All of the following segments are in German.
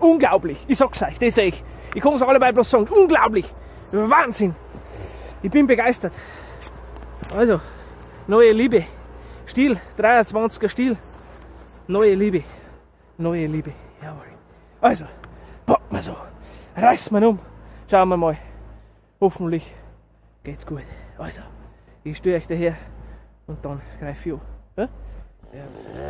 Unglaublich. Ich sag's euch, das sehe ich. Ich kann es allebei bloß sagen. Unglaublich. Wahnsinn. Ich bin begeistert. Also, neue Liebe. Stiel, 23er Stiel. Neue Liebe. Neue Liebe. Jawohl. Also, packen wir so. Reißen wir um. Schauen wir mal. Hoffentlich geht's gut. Also, ich stehe euch daher und dann greife ich an. Ja? Ja.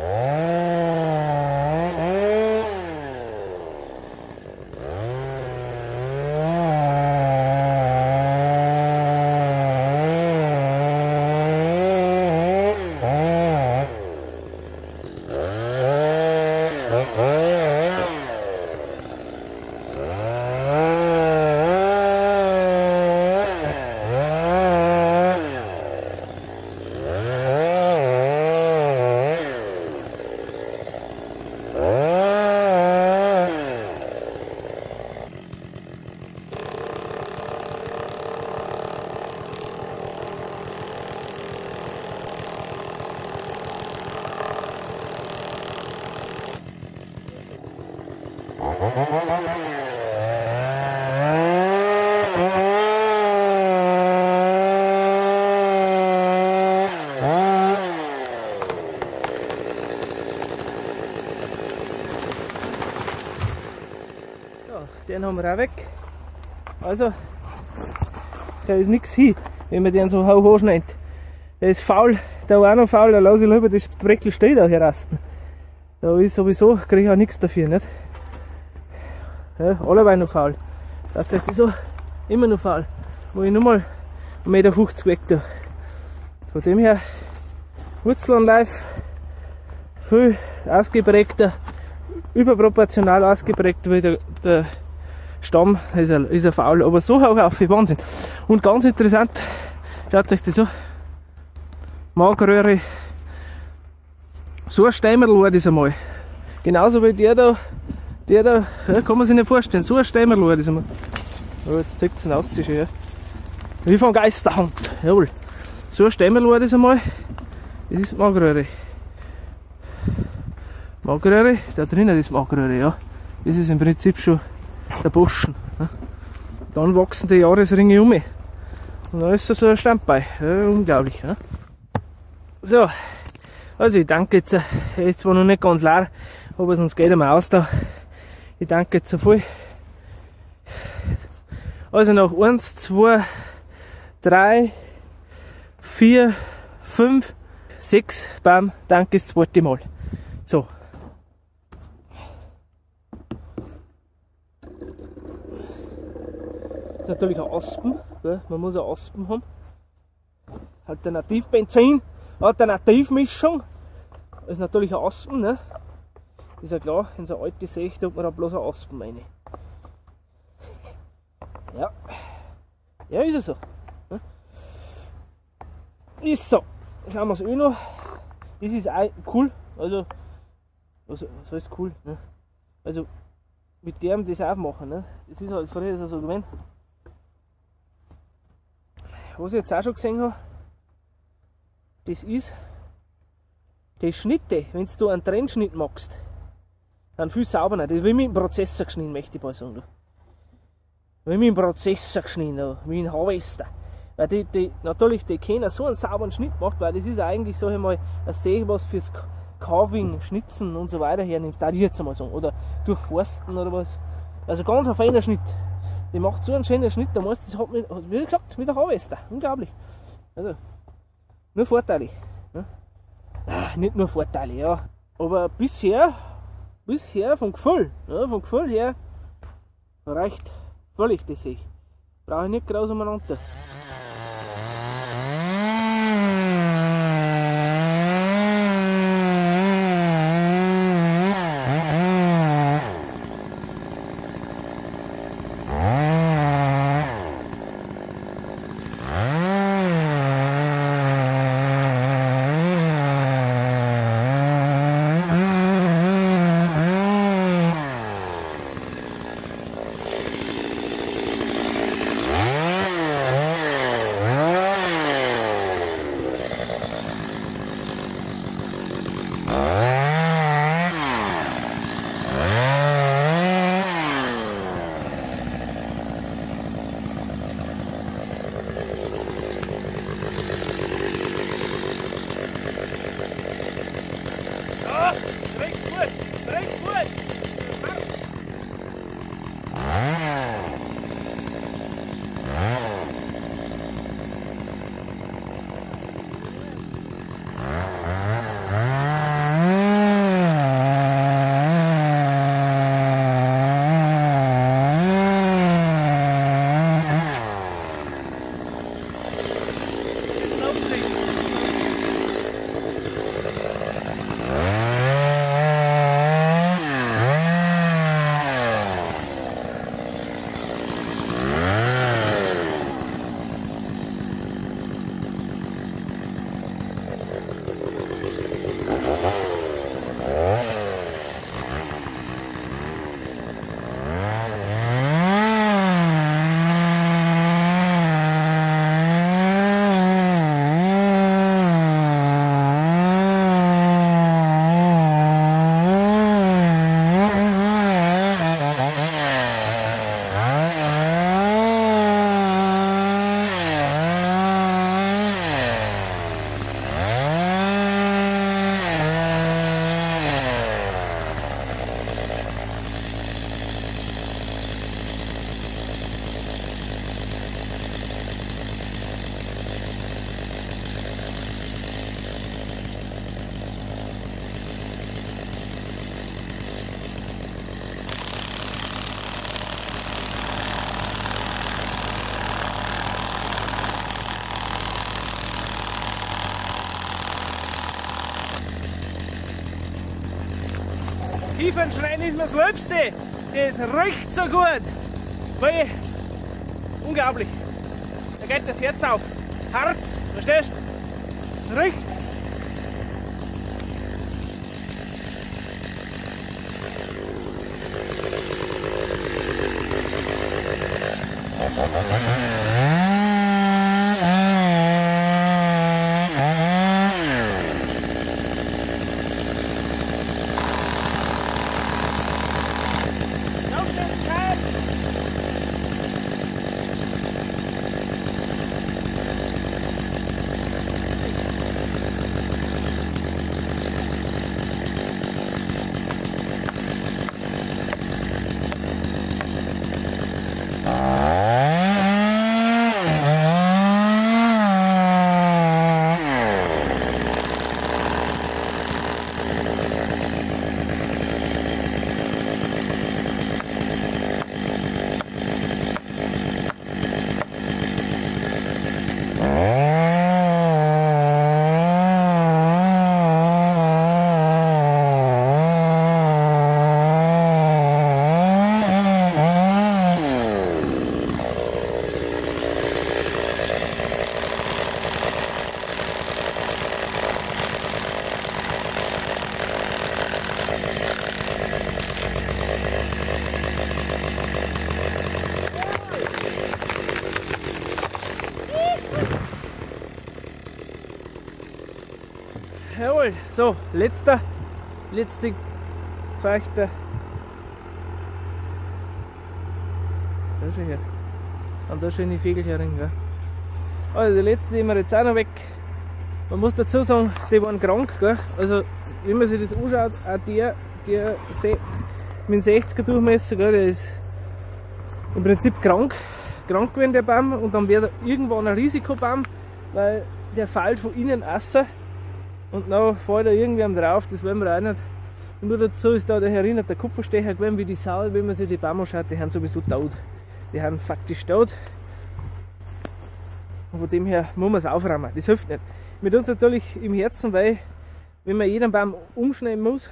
Den haben wir auch weg. Also, da ist nichts hin, wenn man den so hoch schneidet. Der ist faul, der war auch noch faul, da lasse ich lieber das Breckel stehen da herrasten. Da ist sowieso, kriege ich auch nichts dafür, nicht? Ja, alle noch faul. Tatsächlich so, immer noch faul. Wo ich nur mal 1,50 Meter weg da. Von dem her, Wurzelanlauf, viel ausgeprägter, überproportional ausgeprägt wie der Stamm, ist er faul, aber so hoch auf, Wahnsinn. Und ganz interessant, schaut euch das an. Magerröhre, so ein Steimerl war das einmal. Genauso wie der da, ja, kann man sich nicht vorstellen, so ein Steimerl war das einmal. Oh, jetzt zeigt es ihn aus, ja. Wie von Geisterhand, jawohl. So ein Steimerl war das einmal, das ist Magerröhre. Magerröhre, da drinnen ist Magerröhre, ja. Das ist im Prinzip schon der Boschen. Ja. Dann wachsen die Jahresringe um. Und dann ist da so ein Standbein. Ja, unglaublich. Ja. So, also ich danke jetzt, er ist zwar noch nicht ganz leer, aber sonst geht er mal aus da. Ich danke jetzt so viel. Also nach 1, 2, 3, 4, 5, 6 Baum, danke das zweite Mal. So. Das ist natürlich ein Aspen, gell? Man muss ein Aspen haben. Alternativbenzin, Alternativmischung. Das ist natürlich ein Aspen, ne? Ist ja klar, in so eine alte Säge tut man da bloß ein Aspen rein. Ja. Ja, ist es so. Ne? Ist so. Schauen wir es noch. Das ist auch cool. Also so ist cool. Ne? Also mit dem das aufmachen. Ne? Das ist halt früher so gewesen. Was ich jetzt auch schon gesehen habe, das ist die Schnitte, wenn du einen Trennschnitt machst, dann viel sauberer. Das ist wie mit dem Prozessor geschnitten, möchte ich mal sagen. Wie mit dem Prozessor geschnitten, wie ein Harvester. Weil natürlich, die können so einen sauberen Schnitt macht, weil das ist eigentlich, sag ich mal, ein Säge, was fürs Carving, Schnitzen und so weiter hernimmt, da ich jetzt einmal sagen. Oder durchforsten oder was. Also ganz ein feiner Schnitt. Die macht so einen schönen Schnitt, da muss das, wie gesagt, mit der Harvester. Unglaublich. Also, nur Vorteile. Ne? Nicht nur Vorteile, ja. Aber bisher vom Gefühl, ja, vom Gefühl her, reicht völlig das Säge. Brauche ich nicht groß umeinander. recht gut. Kiefernschneiden ist mir das Liebste. Das riecht so gut. Weil, unglaublich. Da geht das Herz auf. Harz, verstehst du? Riecht. Jawohl, so, letzte Feuchter. Da schau her. Und da schöne Vögelchen. Gell? Also die letzte, die wir jetzt auch noch weg. Man muss dazu sagen, die waren krank. Gell? Also wenn man sich das anschaut, auch der mit 60er Durchmesser, gell, der ist im Prinzip krank gewesen, der Baum. Und dann wird er irgendwann ein Risikobaum, weil der fällt von innen raus. Und dann fällt er irgendwann drauf, das wollen wir auch nicht. Und nur dazu ist da der erinnert, der Kupferstecher gewesen wie die Sau, wenn man sich die Bäume anschaut, die haben sowieso tot. Die haben faktisch tot. Und von dem her muss man es aufräumen, das hilft nicht. Mit uns natürlich im Herzen, weil wenn man jeden Baum umschneiden muss,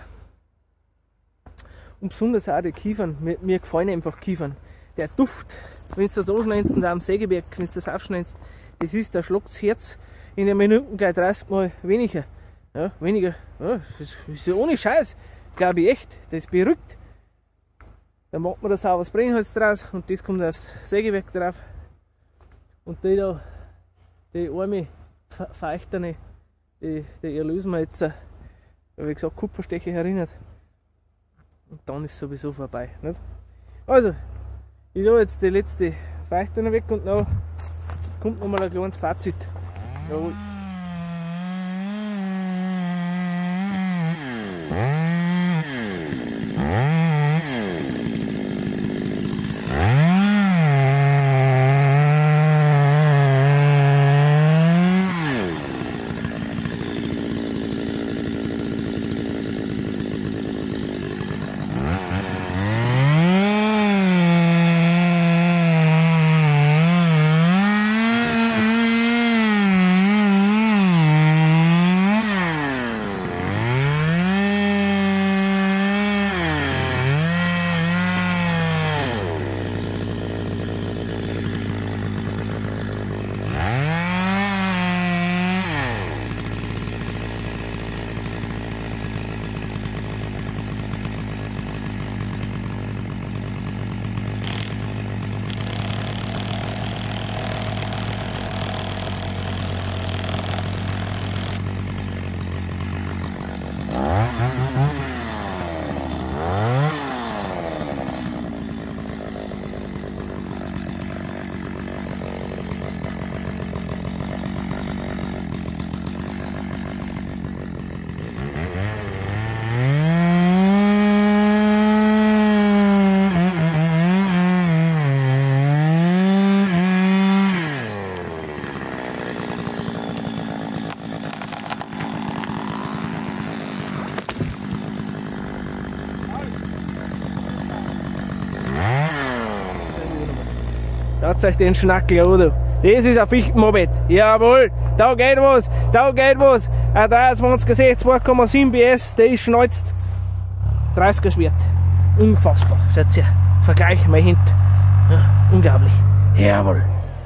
und besonders auch die Kiefern, mir gefallen einfach Kiefern. Der Duft, wenn du das anschneidest und auch am Sägewerk, wenn du das aufschneidest, das ist, da schlägt das Herz in einer Minute gleich 30 Mal weniger. Ja, weniger, ja, das ist ja ohne Scheiß, glaube ich echt, das beruhigt. Dann macht man da sauberes Brennholz draus und das kommt aufs Sägewerk drauf. Und die da, die arme Feuchterne, die erlösen wir jetzt, wie gesagt, Kupferstecher erinnert. Und dann ist es sowieso vorbei. Nicht? Also, ich tue jetzt die letzte Feuchterne weg und dann kommt nochmal ein kleines Fazit. Jawohl. Schaut euch den Schnackel an, du. Das ist ein Fichtenmoped. Jawohl, da geht was, da geht was. Ein 23er 2,7 PS, der ist schnalzt. 30er Schwert. Unfassbar. Schaut her. Vergleich mal hint. Ja, unglaublich. Jawohl.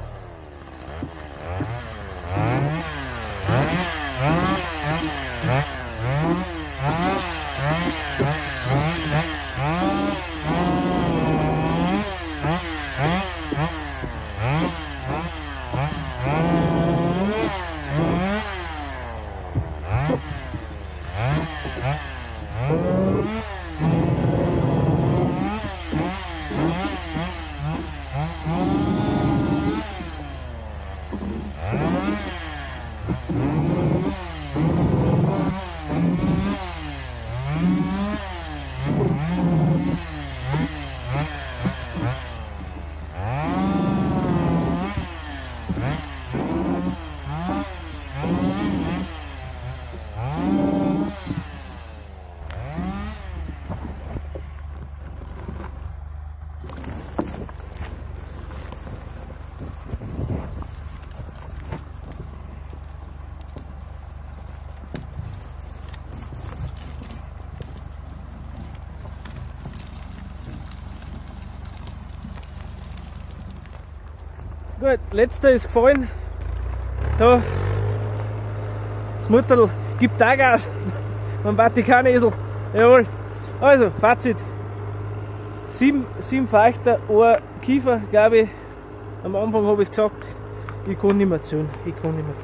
Gut, letzter ist gefallen. Da, das Mutterl gibt auch Gas. Mein Vatikanesel. Jawohl. Also, Fazit. 7 Feuchter, 1 Kiefer, glaube ich. Am Anfang habe ich gesagt, ich kann nicht mehr zählen. Ich kann nicht mehr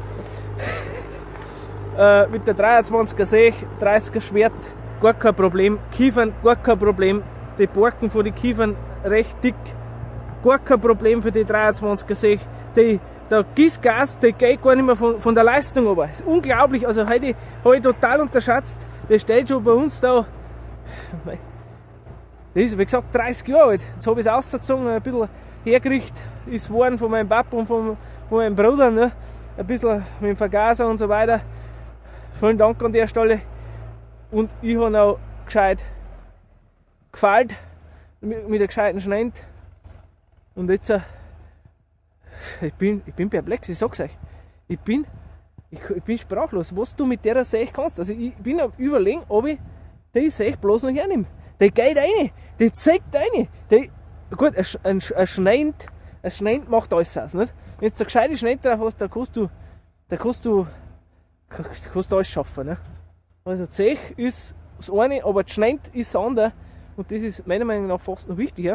zählen. Mit der 23er Säge, 30er Schwert, gar kein Problem. Kiefern, gar kein Problem. Die Borken von den Kiefern recht dick. Gar kein Problem für die 23er Säge. Der Gießgas, der geht gar nicht mehr von der Leistung runter. Das ist unglaublich, also heute habe ich total unterschätzt. Der steht schon bei uns da. Das ist, wie gesagt, 30 Jahre alt. Jetzt habe ich es ausgezogen, ein bisschen hergerichtet ist worden von meinem Papa und von meinem Bruder. Ne? Ein bisschen mit dem Vergaser und so weiter. Vielen Dank an der Stelle. Und ich habe auch gescheit gefeilt, mit einem gescheiten Schneid. Und jetzt, ich bin perplex, ich sag's euch. Ich bin sprachlos, was du mit der Säge kannst. Also ich bin am Überlegen, ob ich die Säge bloß noch hernehme. Die geht rein, die zeigt rein. Gut, ein Schneid macht alles aus, nicht? Wenn du eine gescheite Schneid drauf hast, dann kannst du alles schaffen. Ne? Also die Säge ist das eine, aber das Schneid ist das andere. Und das ist meiner Meinung nach fast noch wichtiger.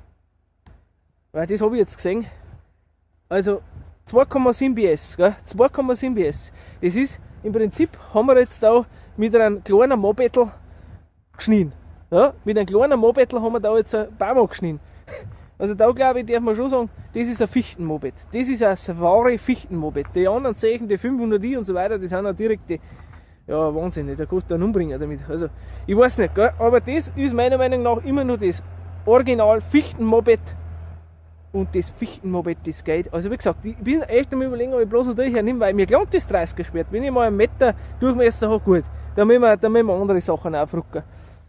Weil das habe ich jetzt gesehen. Also 2,7 PS, gell? 2,7 PS. Das ist im Prinzip, haben wir jetzt da mit einem kleinen Mopedl geschnitten. Ja? Mit einem kleinen Mopedl haben wir da jetzt ein Baum geschnitten. Also da glaube ich, darf man schon sagen, das ist ein Fichtenmoped. Das ist ein wahre Fichtenmoped. Die anderen Sägen, die 500i und so weiter, die sind ja direkt die, ja Wahnsinn, da kannst du einen umbringen damit. Also ich weiß nicht, gell? Aber das ist meiner Meinung nach immer nur das Original Fichtenmoped. Und das Fichtenmoped, das geht. Also wie gesagt, ich bin echt am Überlegen, ob ich bloß noch hernehme, weil mir gelangt das 30er Schwert. Wenn ich mal einen Meter Durchmesser habe, gut, dann müssen wir andere Sachen auch frucken.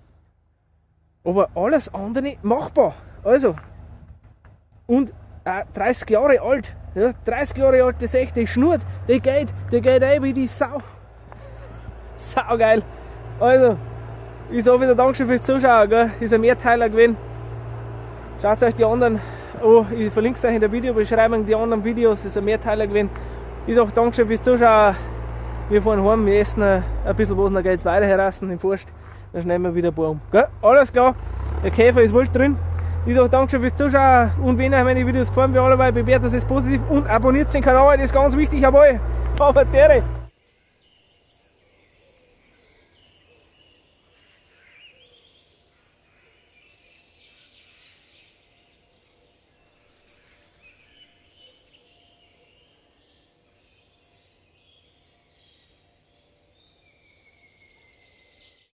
Aber alles andere machbar. Also, und 30 Jahre alt, ja, 30 Jahre alt, das echt, die schnurrt, die geht ein wie die Sau. Saugeil. Also, ich sage wieder Dankeschön fürs Zuschauen, gell? Ist ein Mehrteiler gewesen. Schaut euch die anderen. Oh, ich verlinke es euch in der Videobeschreibung, die anderen Videos, das ist ein Mehrteiler gewesen. Ich sage Dankeschön fürs Zuschauen. Wir fahren heim, wir essen ein bisschen was, dann geht es weiter herassen im Forst. Dann schneiden wir wieder ein paar um. Gell? Alles klar, der Käfer ist wohl drin. Ich sage Dankeschön fürs Zuschauen und wenn euch meine Videos gefallen, wie alle, bewertet es positiv und abonniert den Kanal, das ist ganz wichtig, jawohl. Aber Tere.